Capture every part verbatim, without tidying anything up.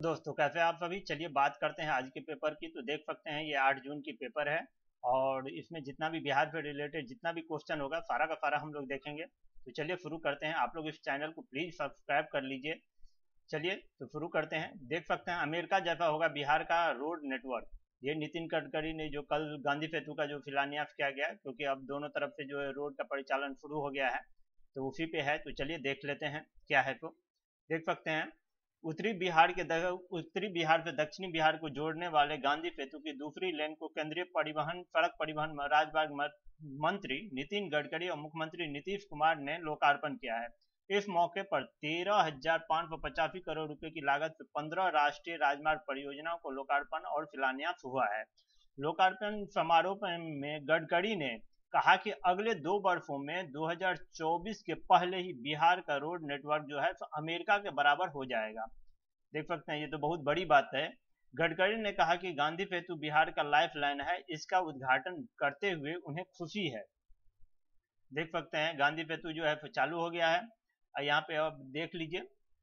दोस्तों, कैसे हैं आप सभी। चलिए बात करते हैं आज के पेपर की। तो देख सकते हैं ये आठ जून की पेपर है और इसमें जितना भी बिहार से रिलेटेड जितना भी क्वेश्चन होगा सारा का सारा हम लोग देखेंगे। तो चलिए शुरू करते हैं। आप लोग इस चैनल को प्लीज़ सब्सक्राइब कर लीजिए। चलिए तो शुरू करते हैं। देख सकते हैं अमेरिका जैसा होगा बिहार का रोड नेटवर्क। ये नितिन गडकरी ने जो कल गांधी सेतु का जो शिलान्यास किया गया है, क्योंकि अब दोनों तरफ से जो है रोड का परिचालन शुरू हो गया है, तो उसी पे है। तो चलिए देख लेते हैं क्या है। तो देख सकते हैं उत्तरी बिहार के उत्तरी बिहार से दक्षिणी बिहार को जोड़ने वाले गांधी सेतु की दूसरी लेन को केंद्रीय परिवहन सड़क परिवहन राजमार्ग मंत्री नितिन गडकरी और मुख्यमंत्री नीतीश कुमार ने लोकार्पण किया है। इस मौके पर तेरह हजार पाँच सौ पचासी करोड़ रुपए की लागत से पंद्रह राष्ट्रीय राजमार्ग परियोजनाओं को लोकार्पण और शिलान्यास हुआ है। लोकार्पण समारोह में गडकरी ने कहा कि अगले दो वर्षों में दो हज़ार चौबीस के पहले ही बिहार का रोड नेटवर्क जो है तो अमेरिका के बराबर हो जाएगा। देख सकते हैं ये तो बहुत बड़ी बात है। गडकरी ने कहा कि गांधी सेतु बिहार का लाइफ लाइन है, इसका उद्घाटन करते हुए उन्हें खुशी है। देख सकते हैं गांधी सेतु जो है तो चालू हो गया है। यहाँ पे अब देख लीजिए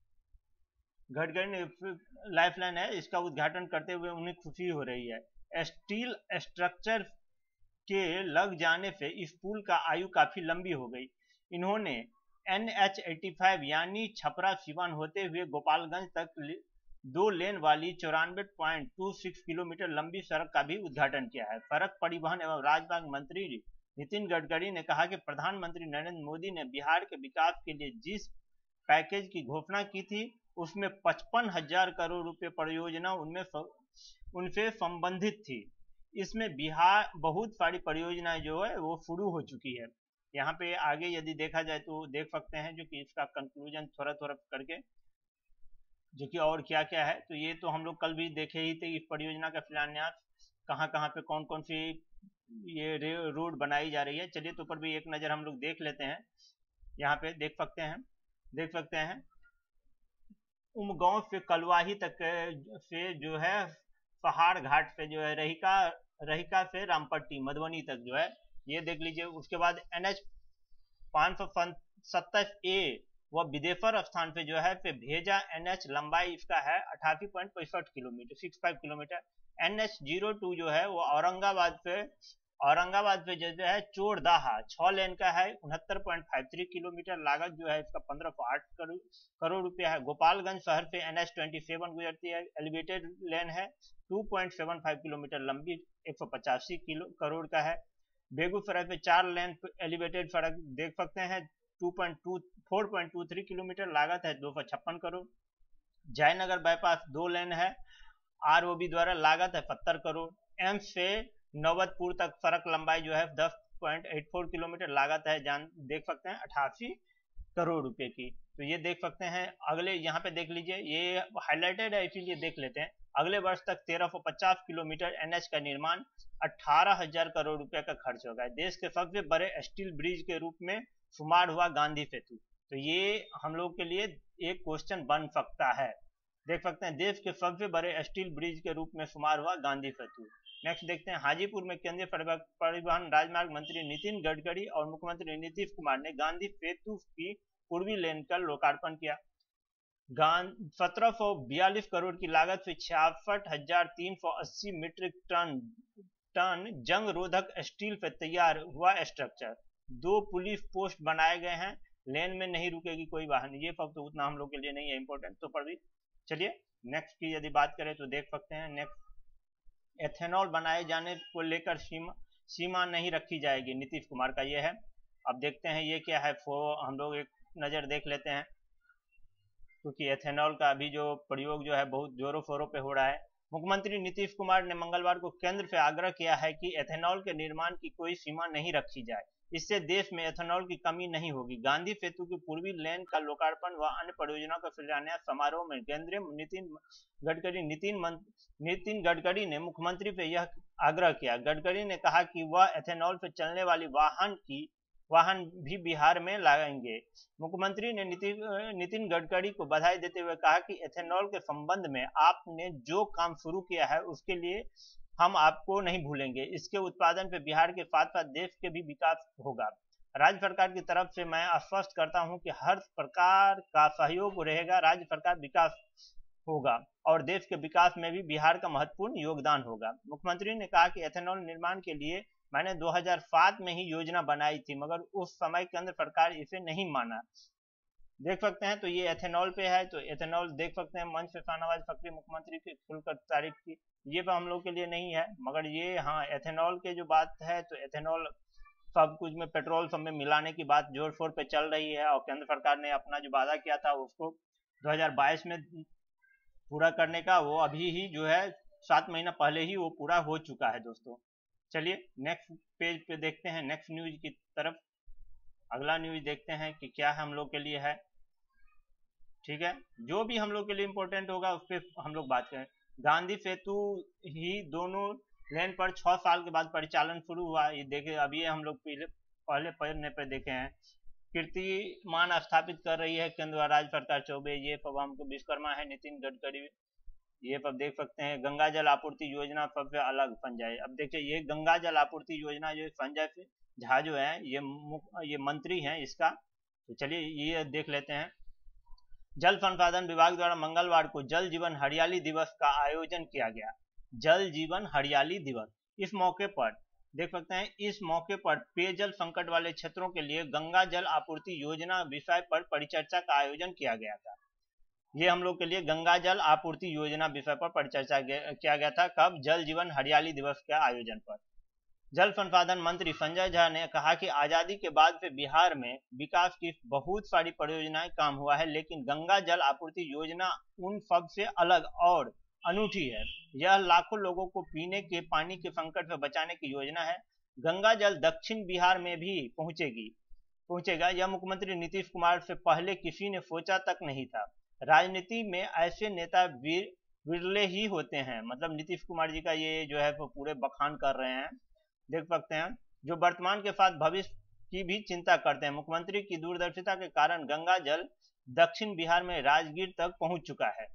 गडकरी ने लाइफ लाइन है, इसका उद्घाटन करते हुए उन्हें खुशी हो रही है। स्टील स्ट्रक्चर के लग जाने से इस पुल का आयु काफी लंबी हो गई। इन्होंने एन एच पचासी यानी छपरा सिवान होते हुए गोपालगंज तक दो लेन वाली चौरानवे पॉइंट दो छह किलोमीटर लंबी सड़क का भी उद्घाटन किया है। सड़क परिवहन एवं राजमार्ग मंत्री नितिन गडकरी ने कहा कि प्रधानमंत्री नरेंद्र मोदी ने बिहार के विकास के लिए जिस पैकेज की घोषणा की थी उसमें पचपन हजार करोड़ रुपए परियोजना उनमें उनसे संबंधित थी। इसमें बिहार बहुत सारी परियोजनाएं जो है वो शुरू हो चुकी है। यहाँ पे आगे यदि देखा जाए तो देख सकते हैं जो कि इसका कंक्लूजन थोड़ा थोड़ा करके जो कि और क्या क्या है। तो ये तो हम लोग कल भी देखे ही थे, इस परियोजना का शिलान्यास कहाँ कहाँ पे कौन कौन सी ये रोड बनाई जा रही है। चलिए तो पर भी एक नज़र हम लोग देख लेते हैं। यहाँ पे देख सकते हैं देख सकते हैं उमगांव से कलवाही तक से जो है पहाड़ घाट से जो है रहिका रहिका से रामपट्टी मधुबनी तक जो है ये देख लीजिए। उसके बाद एन एच पाँच सौ सत्तर ए वह विदेश्वर स्थान पे जो है पे भेजा एन एच लंबाई इसका है अठासी पॉइंट पैंसठ kilometre six five kilometre. N H zero two जो है वो औरंगाबाद पे औरंगाबाद पे जो है चोरदाहा छह लेन का है उनहत्तर पॉइंट फाइव थ्री किलोमीटर। लागत जो है इसका पंद्रह सौ आठ करोड़ रुपया है। गोपालगंज शहर से एन एच ट्वेंटी सेवन गुजरती है, एलिवेटेड लेन है, दो पॉइंट सात पाँच किलोमीटर लंबी, एक सौ पचासी किलो करोड़ का है। बेगूसराय पे चार लेन एलिवेटेड सड़क देख सकते हैं, two point two four point two three kilometre, लागत है दो सौ छप्पन करोड़। जयनगर बाईपास दो लेन है, आर ओ बी द्वारा, लागत है सत्तर करोड़। एम्स से नौबतपुर तक सड़क लंबाई जो है दस पॉइंट आठ चार किलोमीटर, लागत है जान देख सकते हैं अठासी करोड़ रुपए की। तो ये देख सकते हैं। अगले यहाँ पे देख लीजिए ये हाईलाइटेड है इसीलिए देख लेते हैं। अगले वर्ष तक तेरह सौ पचास किलोमीटर एन एच का निर्माण अठारह हजार करोड़ रुपए का खर्च होगा। देश के सबसे बड़े स्टील ब्रिज के रूप में शुमार हुआ गांधी सेतु। तो ये हम लोग के लिए एक क्वेश्चन बन सकता है। देख सकते हैं देश के सबसे बड़े स्टील ब्रिज के रूप में शुमार हुआ गांधी सेतु। नेक्स्ट देखते हैं हाजीपुर में केंद्रीय परिवहन राजमार्ग मंत्री नितिन गडकरी और मुख्यमंत्री नीतीश कुमार ने गांधी सेतु की पूर्वी लेन का लोकार्पण किया। सत्रह सौ बयालीस करोड़ की लागत से छियासठ हजार तीन सौ अस्सी मीट्रिक टन टन जंग रोधक स्टील पर तैयार हुआ स्ट्रक्चर। दो पुलिस पोस्ट बनाए गए हैं, लेन में नहीं रुकेगी कोई वाहन। ये सब तो उतना हम लोग के लिए नहीं है इंपॉर्टेंट, तो पर भी चलिए नेक्स्ट की यदि बात करें तो देख सकते हैं नेक्स्ट एथेनॉल बनाए जाने को लेकर सीमा सीमा नहीं रखी जाएगी, नीतीश कुमार का ये है। अब देखते हैं ये क्या है, हम लोग एक नज़र देख लेते हैं क्योंकि एथेनॉल का अभी जो प्रयोग जो है बहुत जोरों शोरों पे हो रहा है। मुख्यमंत्री नीतीश कुमार ने मंगलवार को केंद्र से आग्रह किया है कि एथेनॉल के निर्माण की कोई सीमा नहीं रखी जाए, इससे देश में एथेनॉल की कमी नहीं होगी। गांधी सेतु की पूर्वी लेन का लोकार्पण व अन्य परियोजनाओं का शिलान्यास समारोह में केंद्रीय नितिन गडकरी नितिन नितिन गडकरी ने मुख्यमंत्री से यह आग्रह किया। गडकरी ने कहा कि वह एथेनॉल से चलने वाली वाहन की वाहन भी बिहार में लाएंगे। मुख्यमंत्री ने नितिन नितिन गडकरी को बधाई देते हुए कहा कि एथेनॉल के संबंध में आपने जो काम शुरू किया है उसके लिए हम आपको नहीं भूलेंगे। इसके उत्पादन पे बिहार के साथ साथ देश के भी विकास होगा। राज्य सरकार की तरफ से मैं आश्वस्त करता हूं कि हर प्रकार का सहयोग रहेगा। राज्य सरकार विकास होगा और देश के विकास में भी बिहार का महत्वपूर्ण योगदान होगा। मुख्यमंत्री ने कहा कि एथेनॉल निर्माण के लिए मैंने दो हज़ार सात में ही योजना बनाई थी, मगर उस समय केंद्र सरकार इसे नहीं माना। देख सकते हैं तो ये एथेनॉल पे है, तो एथेनॉल देख सकते हैं मंच पे शाहनवाज फकरी मुख्यमंत्री की खुलकर तारीफ की। ये तो हम लोग के लिए नहीं है, मगर ये हाँ एथेनॉल के जो बात है तो एथेनॉल सब कुछ में पेट्रोल सब में मिलाने की बात जोर शोर पे चल रही है और केंद्र सरकार ने अपना जो वादा किया था उसको दो हज़ार बाईस में पूरा करने का, वो अभी ही जो है सात महीना पहले ही वो पूरा हो चुका है दोस्तों। चलिए नेक्स्ट पेज पे देखते हैं, नेक्स्ट न्यूज की तरफ। अगला न्यूज देखते हैं कि क्या हम लोग के लिए है। ठीक है, जो भी हम लोग के लिए इम्पोर्टेंट होगा उस पर हम लोग बात करें। गांधी सेतु ही दोनों लेन पर छह साल के बाद परिचालन शुरू हुआ। ये देखे अभी हम लोग पहले पहले पढ़ने पर देखे हैं। कीर्तिमान स्थापित कर रही है केंद्र राज्य सरकार चौबे। ये सब हमको विश्वकर्मा है नितिन गडकरी। ये सब देख सकते हैं। गंगा जल आपूर्ति योजना सबसे अलग संजय। अब देखिए ये गंगा जल आपूर्ति योजना जो संजय झा जो है ये ये मंत्री हैं इसका। तो चलिए ये देख लेते हैं। जल संसाधन विभाग द्वारा मंगलवार को जल जीवन हरियाली दिवस का आयोजन किया गया। जल जीवन हरियाली दिवस, इस मौके पर देख सकते हैं, इस मौके पर पेयजल संकट वाले क्षेत्रों के लिए गंगा जल आपूर्ति योजना विषय पर परिचर्चा का आयोजन किया गया था। ये हम लोग के लिए गंगा जल आपूर्ति योजना विषय पर परिचर्चा किया गया था। कब? जल जीवन हरियाली दिवस के आयोजन पर। जल संसाधन मंत्री संजय झा ने कहा कि आजादी के बाद से बिहार में विकास की बहुत सारी परियोजनाएं काम हुआ है, लेकिन गंगा जल आपूर्ति योजना उन सब से अलग और अनूठी है। यह लाखों लोगों को पीने के पानी के संकट से बचाने की योजना है। गंगा जल दक्षिण बिहार में भी पहुंचेगी पहुंचेगा यह मुख्यमंत्री नीतीश कुमार से पहले किसी ने सोचा तक नहीं था। राजनीति में ऐसे नेता विरले ही होते हैं। मतलब नीतीश कुमार जी का ये जो है वो पूरे बखान कर रहे हैं, देख सकते हैं, जो वर्तमान के साथ भविष्य की भी चिंता करते हैं। मुख्यमंत्री की दूरदर्शिता के कारण गंगा जल दक्षिण बिहार में राजगीर तक पहुंच चुका है।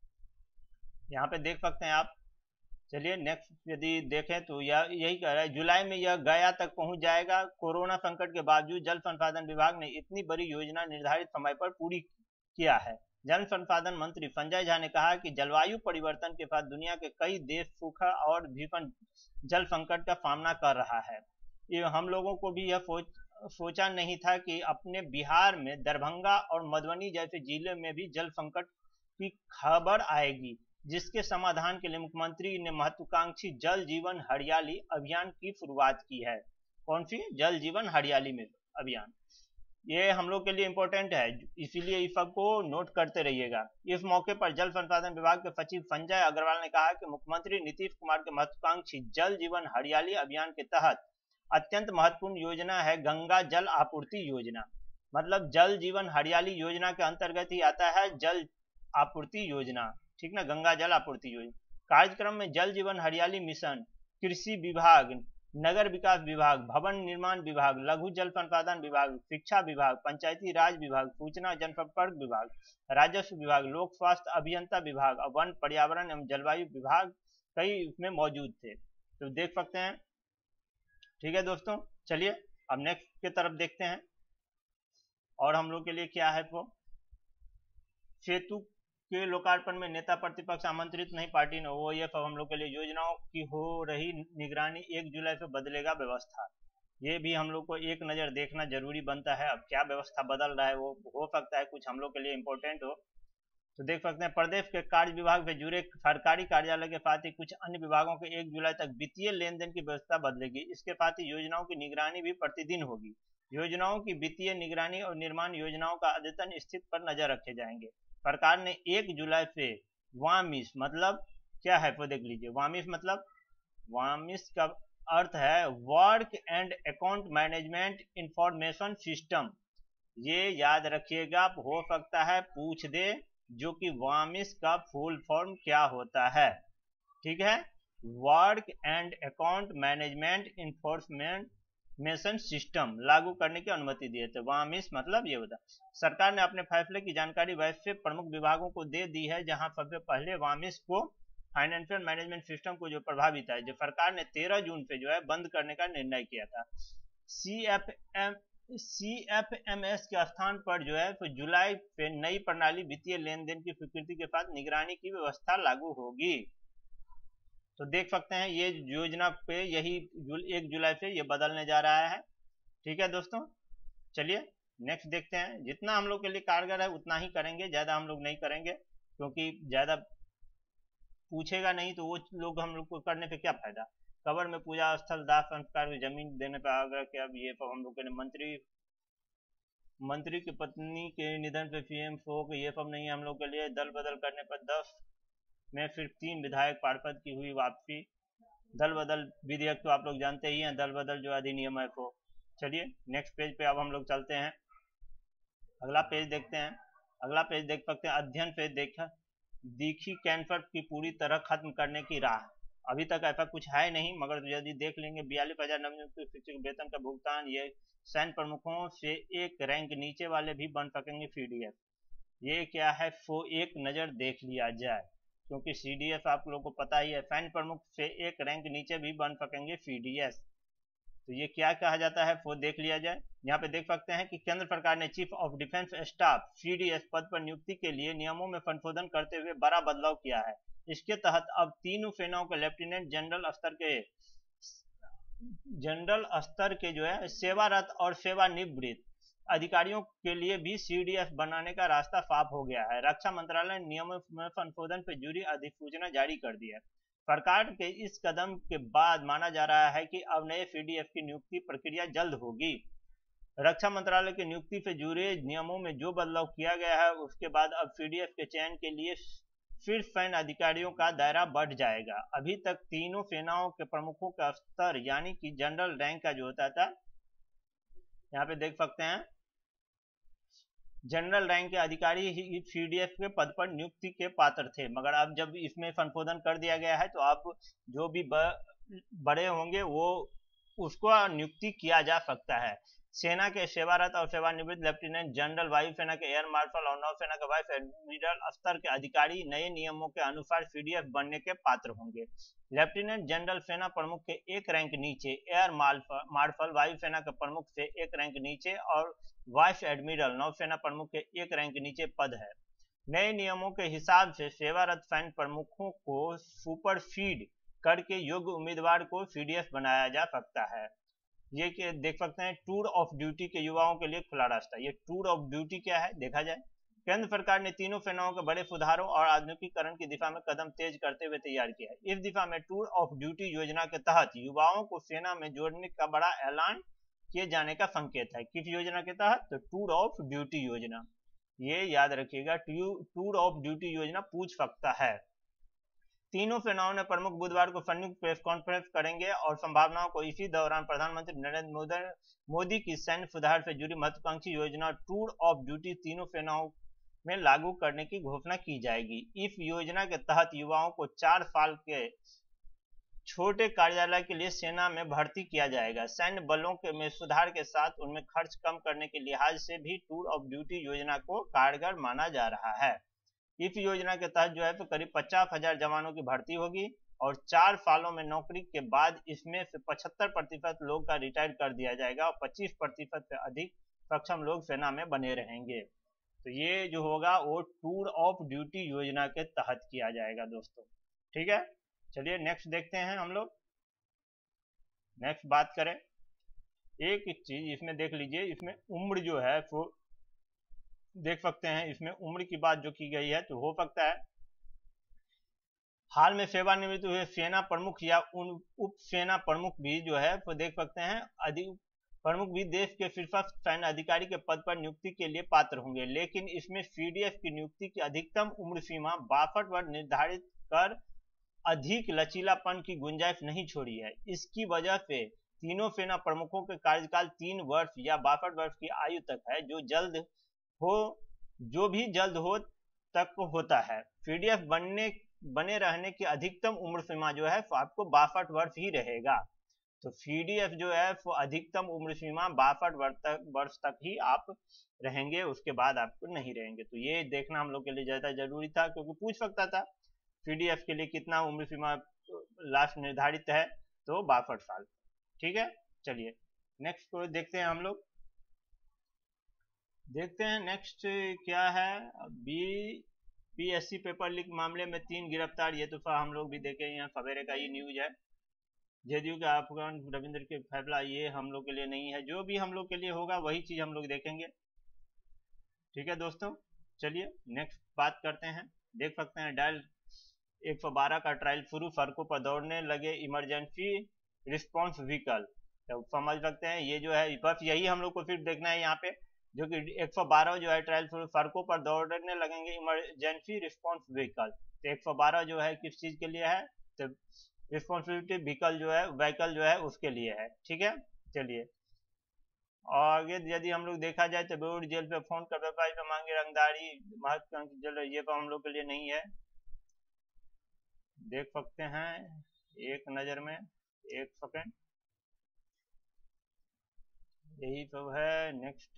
यहाँ पे देख सकते हैं आप। चलिए नेक्स्ट यदि देखें तो यह यही कह रहा है, जुलाई में यह गया तक पहुंच जाएगा। कोरोना संकट के बावजूद जल संसाधन विभाग ने इतनी बड़ी योजना निर्धारित समय पर पूरी किया है। जल संसाधन मंत्री संजय झा ने कहा कि जलवायु परिवर्तन के साथ दुनिया के कई देश सूखा और भीषण जल संकट का सामना कर रहा है। ये हम लोगों को भी यह सोच सोचा नहीं था कि अपने बिहार में दरभंगा और मधुबनी जैसे जिले में भी जल संकट की खबर आएगी, जिसके समाधान के लिए मुख्यमंत्री ने महत्वाकांक्षी जल जीवन हरियाली अभियान की शुरुआत की है। कौन सी? जल जीवन हरियाली में अभियान। ये हम लोग के लिए इम्पोर्टेंट है, इसीलिए इस सबको नोट करते रहिएगा। इस मौके पर जल संसाधन विभाग के सचिव संजय अग्रवाल ने कहा कि मुख्यमंत्री नीतीश कुमार के महत्वाकांक्षी जल जीवन हरियाली अभियान के तहत अत्यंत महत्वपूर्ण योजना है गंगा जल आपूर्ति योजना। मतलब जल जीवन हरियाली योजना के अंतर्गत ही आता है जल आपूर्ति योजना, ठीक ना, गंगा जल आपूर्ति योजना। कार्यक्रम में जल जीवन हरियाली मिशन, कृषि विभाग, नगर विकास विभाग, भवन निर्माण विभाग, लघु जल संसाधन विभाग, शिक्षा विभाग, पंचायती राज विभाग, सूचना जनसंपर्क विभाग, राजस्व विभाग, लोक स्वास्थ्य अभियंता विभाग, वन पर्यावरण एवं जलवायु विभाग कई इसमें मौजूद थे। तो देख सकते हैं। ठीक है दोस्तों, चलिए अब नेक्स्ट की तरफ देखते हैं। और हम लोग के लिए क्या है वो, सेतु के लोकार्पण में नेता प्रतिपक्ष आमंत्रित नहीं, पार्टी ने वो ये सब हम लोग के लिए योजनाओं की हो रही निगरानी एक जुलाई से बदलेगा व्यवस्था। ये भी हम लोग को एक नज़र देखना जरूरी बनता है। अब क्या व्यवस्था बदल रहा है वो हो सकता है कुछ हम लोग के लिए इम्पोर्टेंट हो। तो देख सकते हैं प्रदेश के कार्य विभाग से जुड़े सरकारी कार्यालय के साथ ही कुछ अन्य विभागों के एक जुलाई तक वित्तीय लेन देन की व्यवस्था बदलेगी। इसके साथ ही योजनाओं की निगरानी भी प्रतिदिन होगी। योजनाओं की वित्तीय निगरानी और निर्माण योजनाओं का अद्यतन स्थिति पर नजर रखे जाएंगे। सरकार ने एक जुलाई से वामिस, मतलब क्या है वो देख लीजिए। वामिस मतलब, वामिस का अर्थ है work and account management information system. ये याद रखिएगा, हो सकता है पूछ दे जो कि वामिस का फुल फॉर्म क्या होता है। ठीक है, work and account management information मेशन सिस्टम लागू करने की अनुमति दी है। तो वामिस मतलब ये होता है। सरकार ने अपने फैसले की जानकारी वैसे प्रमुख विभागों को दे दी है, जहां सबसे पहले वामिस को फाइनेंशियल मैनेजमेंट सिस्टम को जो प्रभावित है, जो सरकार ने तेरह जून से जो है बंद करने का निर्णय किया था। C F M C F M S के स्थान पर जो है तो जुलाई पे नई प्रणाली वित्तीय लेन देन की स्वीकृति के साथ निगरानी की व्यवस्था लागू होगी। तो देख सकते हैं ये योजना पे यही एक जुलाई से ये बदलने जा रहा है। ठीक है दोस्तों, चलिए नेक्स्ट देखते हैं। जितना हम लोग के लिए कारगर है उतना ही करेंगे, ज़्यादा हम लोग नहीं करेंगे, क्योंकि ज़्यादा पूछेगा नहीं तो वो लोग हम लोग को करने पे क्या फायदा। कबर में पूजा स्थल दाह संस्कार की जमीन देने पर आग्रह किया। अब ये सब हम लोग के मंत्री मंत्री की पत्नी के निधन पे पीएम शोक, ये सब नहीं हम लोग के लिए। दल बदल करने पर दस में सिर्फ तीन विधायक पार्षद की हुई वापसी। दल बदल विधेयक तो आप लोग जानते ही हैं, दल बदल जो अधिनियम है वो। चलिए नेक्स्ट पेज पे अब हम लोग चलते हैं, अगला पेज देखते हैं। अगला पेज देख सकते हैं, अध्ययन पेज देखा दिखी कैंसर की पूरी तरह खत्म करने की राह। अभी तक ऐसा कुछ है नहीं, मगर यदि देख लेंगे बयालीस हजार नवनियुक्त शिक्षक वेतन का भुगतान, ये सैन्य प्रमुखों से एक रैंक नीचे वाले भी बन सकेंगे सी डी एफ। ये क्या है वो एक नज़र देख लिया जाए, क्योंकि सी डी एफ आप लोगों को पता ही है, सैन्य प्रमुख से एक रैंक नीचे भी बन सकेंगे सी डी एस। तो ये क्या कहा जाता है वो देख लिया जाए। यहाँ पे देख सकते हैं कि केंद्र सरकार ने chief of defence staff C D S पद पर नियुक्ति के लिए नियमों में संशोधन करते हुए बड़ा बदलाव किया है। इसके तहत अब तीनों सेनाओं के लेफ्टिनेंट जनरल स्तर के जनरल स्तर के जो है सेवारत और सेवानिवृत्त अधिकारियों के लिए भी सी डी एस बनाने का रास्ता साफ हो गया है। रक्षा मंत्रालय ने नियमों में संशोधन पर जुड़ी अधिसूचना जारी कर दी है। सरकार के इस कदम के बाद माना जा रहा है कि अब नए सी डी एफ की नियुक्ति प्रक्रिया जल्द होगी। रक्षा मंत्रालय की नियुक्ति से जुड़े नियमों में जो बदलाव किया गया है उसके बाद अब सी डी एफ के चयन के लिए शीर्ष सैन्य अधिकारियों का दायरा बढ़ जाएगा। अभी तक तीनों सेनाओं के प्रमुखों का स्तर यानी कि जनरल रैंक का जो होता था, यहाँ पे देख सकते हैं जनरल रैंक के अधिकारी ही सी डी एफ के पद पर नियुक्ति के पात्र थे, मगर अब जब इसमें संशोधन कर दिया गया है तो अब जो भी ब, बड़े होंगे वो उसको नियुक्ति किया जा सकता है। सेना के सेवारत और सेवानिवृत्त लेफ्टिनेंट जनरल, वायुसेना के एयर मार्शल और नौसेना के वाइस एडमिरल स्तर के अधिकारी नए नियमों के अनुसार सी डी एफ बनने के पात्र होंगे। लेफ्टिनेंट जनरल सेना प्रमुख के एक रैंक नीचे, एयर मार्शल वायुसेना के प्रमुख से एक रैंक नीचे और वाइस एडमिरल नौसेना प्रमुख के एक रैंक नीचे पद है। नए नियमों के हिसाब से सेवारत सैन्य प्रमुखों को सुपरसीड करके योग्य उम्मीदवार को सी डी एस बनाया जा सकता है। ये कि देख सकते हैं टूर ऑफ ड्यूटी के युवाओं के लिए खुला रास्ता। ये टूर ऑफ ड्यूटी क्या है देखा जाए। केंद्र सरकार ने तीनों सेनाओं के बड़े सुधारों और आधुनिकीकरण की दिशा में कदम तेज करते हुए तैयार किया है। इस दिशा में टूर ऑफ ड्यूटी योजना के तहत युवाओं को सेना में जोड़ने का बड़ा ऐलान किए जाने का संकेत है। किस योजना के तहत? तो टूर ऑफ ड्यूटी योजना। ये याद रखिएगा, टूर ऑफ ड्यूटी योजना पूछ सकता है। तीनों सेनाओं ने प्रमुख बुधवार को संयुक्त प्रेस कॉन्फ्रेंस करेंगे और संभावनाओं को इसी दौरान प्रधानमंत्री नरेंद्र मोदी की सैन्य सुधार से जुड़ी महत्वाकांक्षी योजना टूर ऑफ ड्यूटी तीनों सेनाओं में लागू करने की घोषणा की जाएगी। इस योजना के तहत युवाओं को चार साल के छोटे कार्यालय के लिए सेना में भर्ती किया जाएगा। सैन्य बलों के में सुधार के साथ उनमें खर्च कम करने के लिहाज से भी टूर ऑफ ड्यूटी योजना को कारगर माना जा रहा है। इस योजना के तहत जो है तो करीब पचास हजार जवानों की भर्ती होगी और चार सालों में नौकरी के बाद इसमें से पचहत्तर प्रतिशत लोग का रिटायर कर दिया जाएगा और पच्चीस प्रतिशत से अधिक सक्षम लोग सेना में बने रहेंगे। तो ये जो होगा वो टूर ऑफ ड्यूटी योजना के तहत किया जाएगा दोस्तों। ठीक है, चलिए नेक्स्ट देखते हैं हम लोग। नेक्स्ट बात करें, एक चीज इसमें देख लीजिए, इसमें उम्र जो है वो देख सकते हैं। इसमें उम्र की बात जो की गई है तो हो सकता है हाल में सेवानिवृत्त हुए सेना प्रमुख या उन उप सेना प्रमुख भी जो है वो देख सकते हैं अधिक प्रमुख भी देश के शीर्ष सैन्य अधिकारी के पद पर नियुक्ति के लिए पात्र होंगे, लेकिन इसमें सी डी एस की नियुक्ति की अधिकतम उम्र सीमा बासठ वर्ष निर्धारित कर अधिक लचीलापन की गुंजाइश नहीं छोड़ी है। इसकी वजह से तीनों सेना प्रमुखों के कार्यकाल तीन वर्ष या बासठ वर्ष की आयु तक है, जो जल्द हो जो भी जल्द हो तक होता है। सी डी एफ बनने बने रहने की अधिकतम उम्र सीमा जो है आपको बासठ वर्ष ही रहेगा। तो सी डी एफ जो है वो अधिकतम उम्र सीमा बासठ वर्ष तक वर्ष तक ही आप रहेंगे, उसके बाद आपको नहीं रहेंगे। तो ये देखना हम लोग के लिए ज्यादा जरूरी था, क्योंकि पूछ सकता था सी डी एफ के लिए कितना उम्र सीमा लास्ट निर्धारित है, तो बासठ साल। ठीक है, चलिए नेक्स्ट को देखते हैं हम लोग। देखते हैं नेक्स्ट क्या है। बी पीएससी पेपर लीक मामले में तीन गिरफ्तार, ये तो हम लोग भी देखे हैं, सवेरे का ये न्यूज है। जदयू के अफगान रविंद्र के फैसला, ये हम लोग के लिए नहीं है, जो भी हम लोग के लिए होगा वही चीज हम लोग देखेंगे। ठीक है दोस्तों, चलिए नेक्स्ट बात करते हैं। देख सकते हैं डायल एक सौ बारह का ट्रायल शुरू, सड़कों पर दौड़ने लगे इमरजेंसी रिस्पांस व्हीकल। तो समझ सकते हैं ये जो है, बस यही हम लोग को सिर्फ देखना है यहाँ पे, जो कि एक सौ बारह जो है ट्रायल शुरू, सड़कों पर दौड़ने लगेंगे इमरजेंसी रिस्पांस व्हीकल। तो एक सौ बारह जो है किस चीज के लिए है, तो रिस्पॉन्सिबिलिटी व्हीकल जो है, व्हीकल जो है उसके लिए है। ठीक है, चलिए और आगे यदि हम लोग देखा जाए तो बेउर जेल पे फोन कर व्यापारी पे मांगे रंगदारी, महत्वाकांक्षी जेल, ये तो हम लोग के लिए नहीं है। देख सकते हैं एक नजर में, एक सेकेंड, यही सब है। नेक्स्ट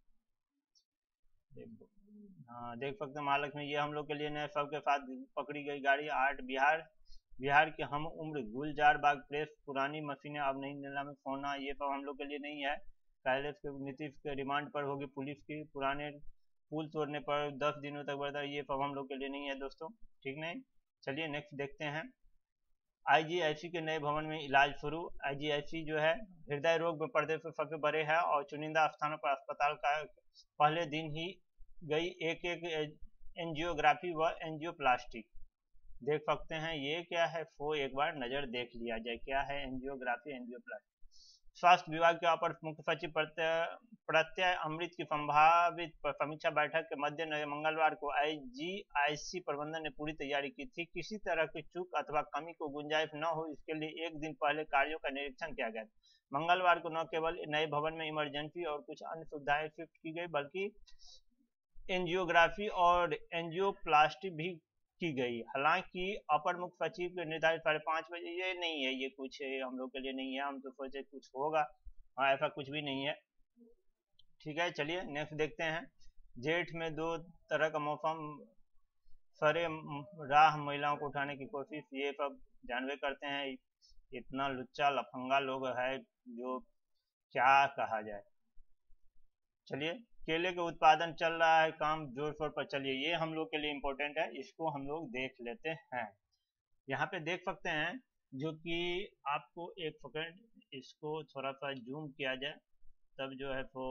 हाँ देख सकते हैं महालक्ष्मी, ये हम लोग के लिए नहीं, सबके साथ पकड़ी गई गाड़ी आठ, बिहार बिहार के हम उम्र गुलजार बाग प्रेस, पुरानी मशीनें अब नहीं नीलामी में सोना, ये सब हम लोग के लिए नहीं है। कैलाश के नीतीश के रिमांड पर होगी पुलिस की, पुराने पुल तोड़ने पर दस दिनों तक बढ़ता, ये सब हम लोग के लिए नहीं है दोस्तों। ठीक नहीं, चलिए नेक्स्ट देखते हैं। आईजीआईसी के नए भवन में इलाज शुरू। आईजीआईसी जो है हृदय रोग में प्रदेश में सबसे बड़े है और चुनिंदा स्थानों पर अस्पताल का पहले दिन ही गई एक एक एंजियोग्राफी व एंजियोप्लास्टिक। देख सकते हैं ये क्या है, वो एक बार नजर देख लिया जाए क्या है एंजियोग्राफी एंजियोप्लास्टी। स्वास्थ्य विभाग के अपर मुख्य सचिव प्रत्यय प्रत्यय अमृत की संभावित समीक्षा बैठक के मध्य मंगलवार को आईजीआईसी प्रबंधन ने पूरी तैयारी की थी, किसी तरह की चूक अथवा कमी को गुंजाइश न हो इसके लिए एक दिन पहले कार्यों का निरीक्षण किया गया। मंगलवार को न केवल नए भवन में इमरजेंसी और कुछ अन्य सुविधाएं शिफ्ट की गई, बल्कि एंजियोग्राफी और एंजियोप्लास्टी भी की गई। हालांकि अपर मुख्य सचिव के निर्धारित साढ़े पाँच बजे, ये नहीं है, ये कुछ हम लोग के लिए नहीं है, हम तो सोचे कुछ होगा, हाँ ऐसा कुछ भी नहीं है। ठीक है, चलिए नेक्स्ट देखते हैं। जेठ में दो तरह का मौसम, सरे राह महिलाओं को उठाने की कोशिश, ये सब जानवे करते हैं। इतना लुच्चा लफंगा लोग है जो क्या कहा जाए। चलिए केले के उत्पादन चल रहा है, काम जोर शोर पर, चलिए ये हम लोग के लिए इम्पोर्टेंट है, इसको हम लोग देख लेते हैं। यहाँ पे देख सकते हैं जो कि आपको एक सेकंड, इसको थोड़ा सा जूम किया जाए तब जो है वो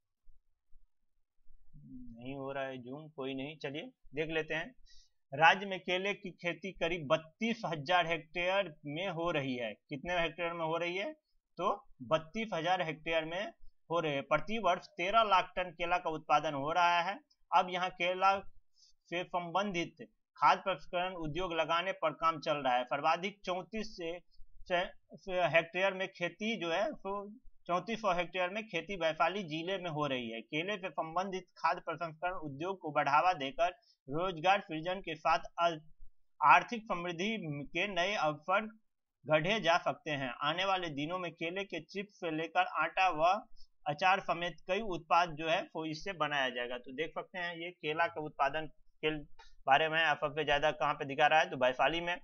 नहीं हो रहा है जूम, कोई नहीं, चलिए देख लेते हैं। राज्य में केले की खेती करीब बत्तीस हजार हेक्टेयर में हो रही है। कितने हेक्टेयर में हो रही है, तो बत्तीस हजार हेक्टेयर में हो रहे हैं। प्रति वर्ष तेरह लाख टन केला का उत्पादन हो रहा है। अब यहाँ केला से संबंधित खाद्य प्रसंस्करण उद्योग लगाने पर काम चल रहा है। सर्वाधिक चौंतीस से हेक्टेयर में खेती जो है तो चौंतीस सौ हेक्टेयर में खेती वैशाली जिले में हो रही है। केले से संबंधित खाद्य प्रसंस्करण उद्योग को बढ़ावा देकर रोजगार सृजन के साथ आर्थिक समृद्धि के नए अवसर गढ़े जा सकते हैं। आने वाले दिनों में केले के चिप्स से लेकर आटा व अचार समेत कई उत्पाद जो है वो इससे बनाया जाएगा। तो देख सकते हैं ये केला के उत्पादन के बारे में सबसे ज्यादा कहाँ पे दिखा रहा है, तो वैशाली में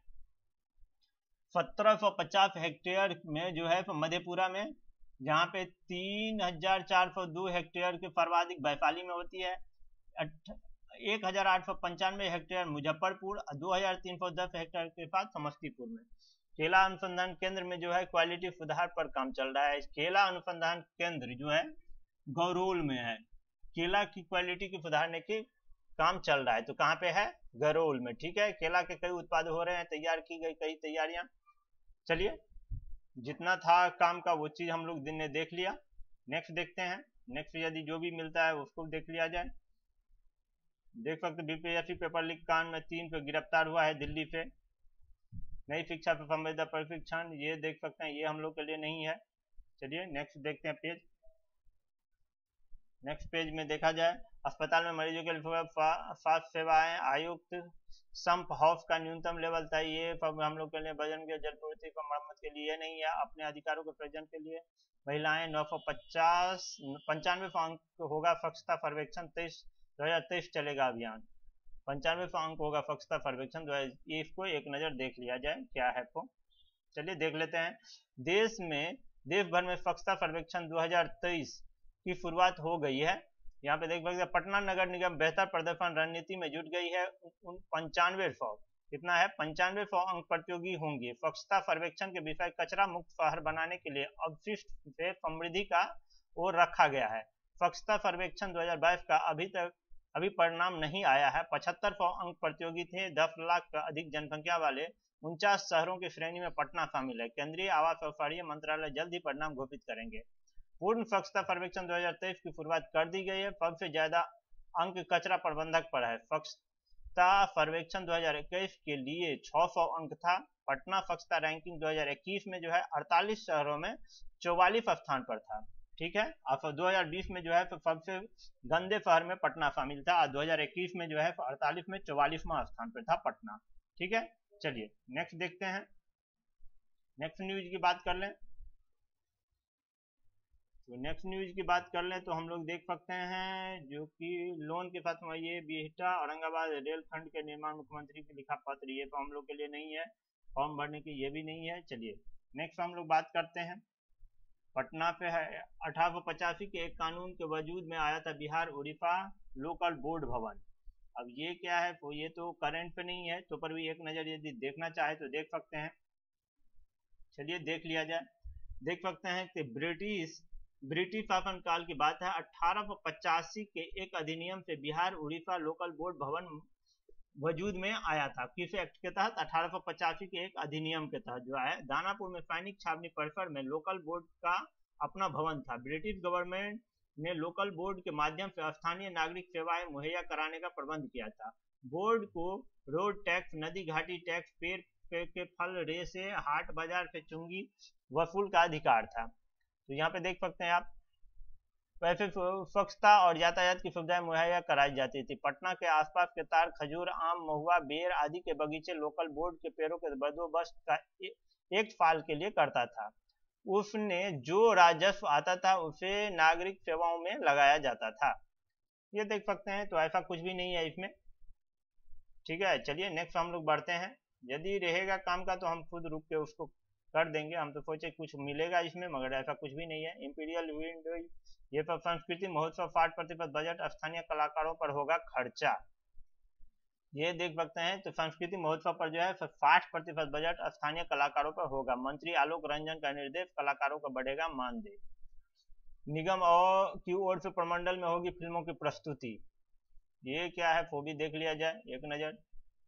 सत्रह सौ पचास हेक्टेयर में जो है मधेपुरा में, जहाँ पे तीन हजार चार सौ दो हेक्टेयर के सर्वाधिक वैशाली में होती है, एक हजार आठ सौ पंचानवे हेक्टेयर मुजफ्फरपुर, दो हजार तीन सौ दस हेक्टेयर के साथ समस्तीपुर में। केला अनुसंधान केंद्र में जो है क्वालिटी सुधार पर काम चल रहा है। केला अनुसंधान केंद्र जो है गौरोल में है, केला की क्वालिटी की सुधारने की काम चल रहा है, तो कहाँ पे है, गौरोल में। ठीक है, केला के कई उत्पाद हो रहे हैं, तैयार की गई कई तैयारियां। चलिए जितना था काम का वो चीज हम लोग दिन ने देख लिया। नेक्स्ट देखते हैं। नेक्स्ट यदि जो भी मिलता है उसको देख लिया जाए। देख सकते बीपीएससी पेपर लीक कांड में तीन पे गिरफ्तार हुआ है दिल्ली से। नई शिक्षा पे संवेदना प्रशिक्षण, ये देख सकते हैं, ये हम लोग के लिए नहीं है। चलिए नेक्स्ट देखते हैं पेज। नेक्स्ट पेज में देखा जाए, अस्पताल में मरीजों के लिए स्वास्थ्य सेवाएं आयुक्त संप हाउस का न्यूनतम लेवल था, ये हम लोग के लिए भोजन के जलपूर्ति को मरम्मत के लिए नहीं है। अपने अधिकारों के प्रयोजन के लिए महिलाएं नौ सौ पचास पंचानवे अंक होगा स्वच्छता सर्वेक्षण, तेईस दो हजार तेईस चलेगा अभियान। पंचानवे सौ अंक होगा स्वच्छता सर्वेक्षण, ये इसको एक नजर देख लिया जाए क्या है तो। चलिए देख लेते हैं। देश में देश भर में स्वच्छता सर्वेक्षण दो हजार तेईस की शुरुआत हो गई है। यहाँ पे देख सकते हैं पटना नगर निगम बेहतर प्रदर्शन रणनीति में जुट गई है। पंचानवे सौ कितना है पंचानवे सौ अंक प्रतियोगी होंगे। स्वच्छता सर्वेक्षण के विषय कचरा मुक्त शहर बनाने के लिए अवशिष्ट से समृद्धि का ओर रखा गया है। स्वच्छता सर्वेक्षण दो हज़ार बाईस का अभी तक अभी परिणाम नहीं आया है। पचहत्तर सौ अंक प्रतियोगी थे। दस लाख का अधिक जनसंख्या वाले उनचास शहरों की श्रेणी में पटना शामिल है। केंद्रीय आवास और शहरी मंत्रालय जल्द ही परिणाम घोषित करेंगे। पूर्ण स्वच्छता सर्वेक्षण दो हज़ार तेईस की शुरुआत कर दी गई है। सबसे ज्यादा अंक कचरा प्रबंधक पर है। स्वच्छता सर्वेक्षण दो हज़ार इक्कीस के लिए छह सौ अंक था। पटना स्वच्छता रैंकिंग दो हज़ार इक्कीस में जो है अड़तालीस शहरों में चौवालीस स्थान पर था। ठीक है, अब दो हज़ार बीस में जो है तो सबसे गंदे शहर में पटना शामिल था। दो हज़ार इक्कीस में जो है अड़तालीस में चौवालीसवां स्थान पर था पटना। ठीक है, चलिए नेक्स्ट देखते हैं। नेक्स्ट न्यूज की बात कर लें तो नेक्स्ट न्यूज की बात कर लें तो हम लोग देख सकते हैं जो कि लोन के साथ ये बिहटा औरंगाबाद रेल खंड के निर्माण मुख्यमंत्री को लिखा पत्र, ये तो हम लोग के लिए नहीं है। फॉर्म भरने की ये भी नहीं है। चलिए नेक्स्ट हम लोग बात करते हैं। पटना पे है अठारह सौ पचासी के एक कानून के वजूद में आया था बिहार उड़ीसा लोकल बोर्ड भवन। अब ये क्या है तो ये तो करंट पे नहीं है, तो पर भी एक नज़र यदि देखना चाहे तो देख सकते हैं। चलिए देख लिया जाए। देख सकते हैं कि ब्रिटिश ब्रिटिश शासन काल की बात है। अठारह सौ पचासी के एक अधिनियम से बिहार उड़ीसा लोकल बोर्ड भवन वजूद में आया था। किस एक्ट के तहत? अठारह सौ पचासी के एक अधिनियम के तहत जो है दानापुर में सैनिक छावनी परिसर में लोकल बोर्ड का अपना भवन था। ब्रिटिश गवर्नमेंट ने लोकल बोर्ड के माध्यम से स्थानीय नागरिक सेवाएं मुहैया कराने का प्रबंध किया था। बोर्ड को रोड टैक्स, नदी घाटी टैक्स, पेड़ के फल, रेसे, हाट बाजार से चुंगी वसूल का अधिकार था। तो यहाँ पे देख सकते हैं आप वैसे स्वच्छता और यातायात की सुविधाएं मुहैया कराई जाती थी। पटना के आसपास के तार, खजूर, आम, महुआ, बेर आदि के बगीचे लोकल बोर्ड के पेड़ों के बंदोबस्त का एक साल के लिए करता था। उसने जो राजस्व आता था उसे नागरिक सेवाओं में लगाया जाता था। ये देख सकते हैं, तो ऐसा कुछ भी नहीं है इसमें। ठीक है, चलिए नेक्स्ट हम लोग बढ़ते हैं। यदि रहेगा काम का तो हम खुद रुक के उसको कर देंगे। हम तो सोचे कुछ मिलेगा इसमें, मगर ऐसा कुछ भी नहीं है। इंपीरियल विंडो ये सब संस्कृति महोत्सव साठ प्रतिशत बजट स्थानीय कलाकारों पर होगा खर्चा। ये देख सकते हैं, तो संस्कृति महोत्सव पर जो है साठ प्रतिशत बजट स्थानीय कलाकारों पर होगा। मंत्री आलोक रंजन का निर्देश, कलाकारों का बढ़ेगा मानदेय। निगम और की ओर से प्रमंडल में होगी फिल्मों की प्रस्तुति। ये क्या है वो भी देख लिया जाए एक नजर।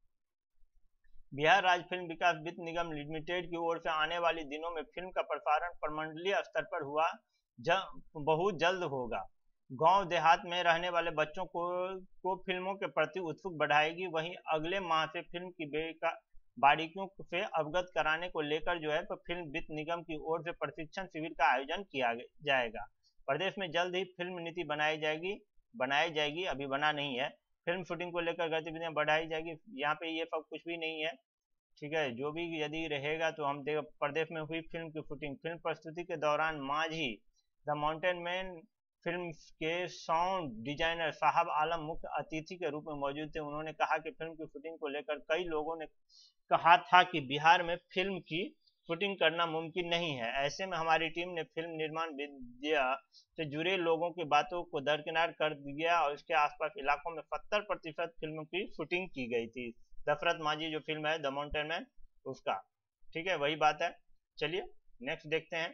बिहार राज्य फिल्म विकास वित्त निगम लिमिटेड की ओर से आने वाले दिनों में फिल्म का प्रसारण प्रमंडलीय स्तर पर हुआ ज, बहुत जल्द होगा। गांव देहात में रहने वाले बच्चों को को फिल्मों के प्रति उत्सुक बढ़ाएगी। वहीं अगले माह से फिल्म की बारीकियों से अवगत कराने को लेकर जो है तो फिल्म वित्त निगम की ओर से प्रशिक्षण शिविर का आयोजन किया जाएगा। प्रदेश में जल्द ही फिल्म नीति बनाई जाएगी बनाई जाएगी अभी बना नहीं है। फिल्म शूटिंग को लेकर गतिविधियां बढ़ाई जाएगी। यहाँ पे ये सब कुछ भी नहीं है। ठीक है, जो भी यदि रहेगा तो हम देख प्रदेश में हुई फिल्म की शूटिंग। फिल्म प्रस्तुति के दौरान Manjhi the mountain man film के साउंड डिजाइनर साहब आलम मुख्य अतिथि के रूप में मौजूद थे। उन्होंने कहा कि फिल्म की शूटिंग को लेकर कई लोगों ने कहा था कि बिहार में फिल्म की शूटिंग करना मुमकिन नहीं है। ऐसे में हमारी टीम ने फिल्म निर्माण विद्या से जुड़े लोगों की बातों को दरकिनार कर दिया और इसके आसपास इलाकों में सत्तर प्रतिशत फिल्म की शूटिंग की गई थी। दशरथ माझी जो फिल्म है द माउंटेन मैन उसका, ठीक है, वही बात है। चलिए नेक्स्ट देखते हैं।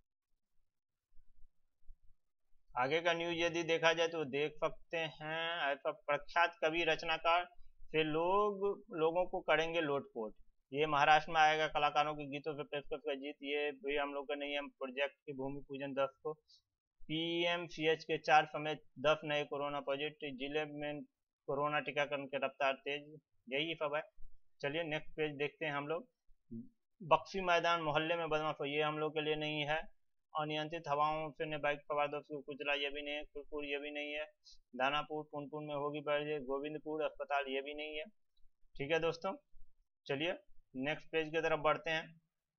आगे का न्यूज यदि देखा जाए तो देख सकते हैं ऐसा प्रख्यात कवि रचनाकार से लोग लोगों को करेंगे लोटपोट। ये महाराष्ट्र में आएगा। कलाकारों के गीतों से पेशकश का जीत, ये भी हम लोग का नहीं है। प्रोजेक्ट की भूमि पूजन दस को। पीएमसीएच के चार समेत दस नए कोरोना पॉजिटिव। जिले में कोरोना टीकाकरण की रफ्तार तेज। यही सब है। चलिए नेक्स्ट पेज देखते हैं हम लोग। बक्सी मैदान मोहल्ले में बदमाश, ये हम लोग के लिए नहीं है। अनियंत्रित हवाओं से ने बाइक सवार दोस्तों को कुचला, ये भी नहीं है। कुरकुर ये भी नहीं है। दानापुर पुनपुन में होगी बर्ज। गोविंदपुर अस्पताल ये भी नहीं है। ठीक है दोस्तों, चलिए नेक्स्ट पेज की तरफ बढ़ते हैं।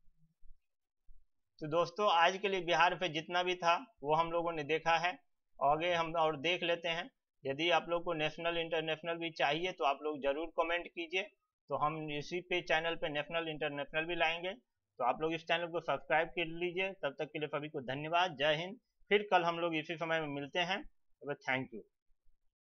तो दोस्तों आज के लिए बिहार पे जितना भी था वो हम लोगों ने देखा है। आगे हम और देख लेते हैं। यदि आप लोग को नेशनल इंटरनेशनल भी चाहिए तो आप लोग जरूर कमेंट कीजिए, तो हम इसी पे चैनल पे नेशनल इंटरनेशनल भी लाएंगे। तो आप लोग इस चैनल को सब्सक्राइब कर लीजिए। तब तक के लिए सभी को धन्यवाद। जय हिंद। फिर कल हम लोग इसी समय में मिलते हैं। Thank you.